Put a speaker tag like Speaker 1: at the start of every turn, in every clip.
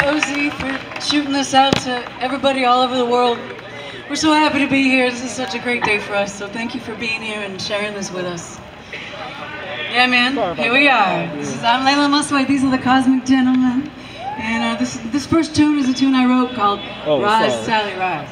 Speaker 1: Ozzy for shooting this out to everybody all over the world. We're so happy to be here. This is such a great day for us, so thank you for being here and sharing this with us. Yeah, man, here we are. I'm Layla Musway, these are the Cosmic Gentlemen. And this first tune is a tune I wrote called Rise, Sally, Rise.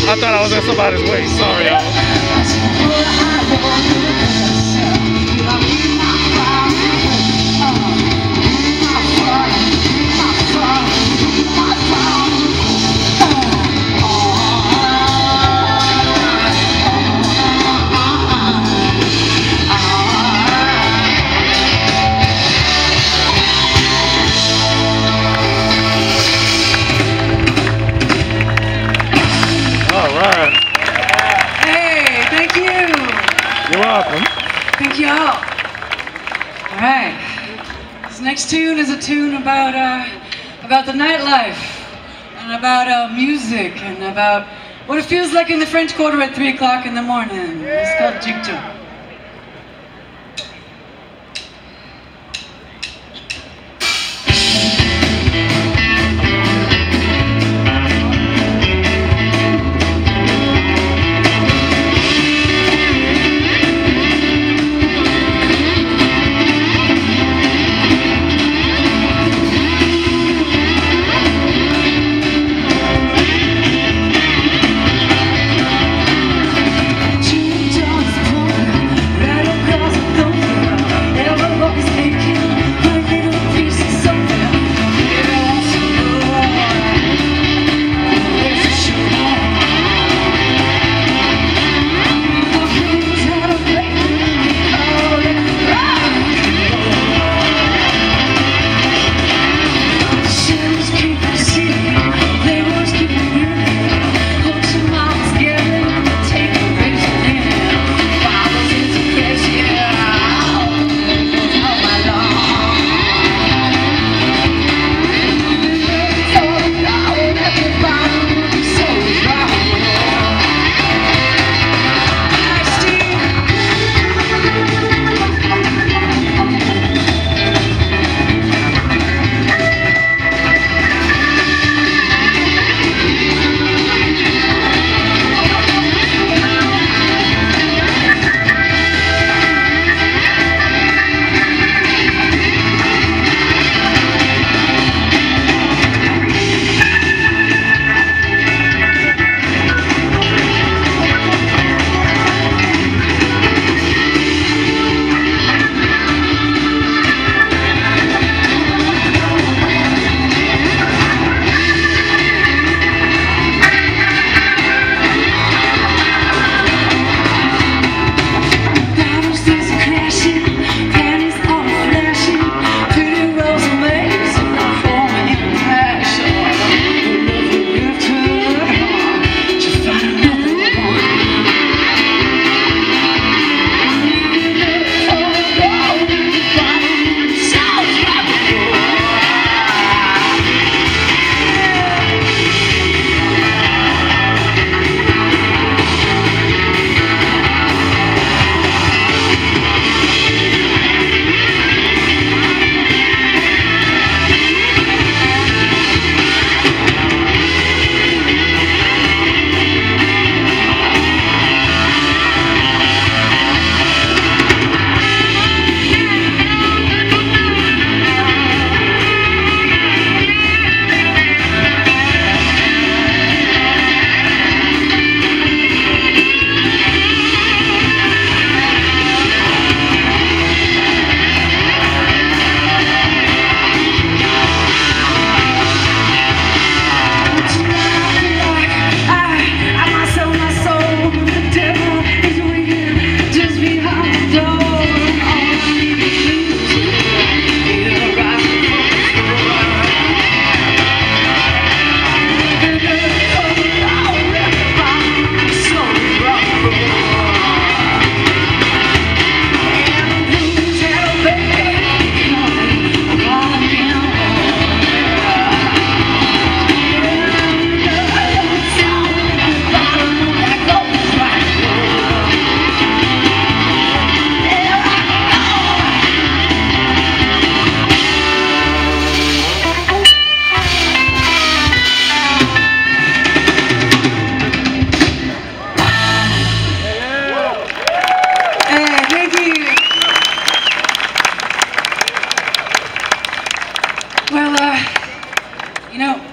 Speaker 2: I thought I was at somebody's waist. Sorry, y'all.
Speaker 3: You're welcome.
Speaker 1: Thank you all. All right. This next tune is a tune about the nightlife and about music and about what it feels like in the French Quarter at 3 o'clock in the morning. It's called Jig Jump. You know,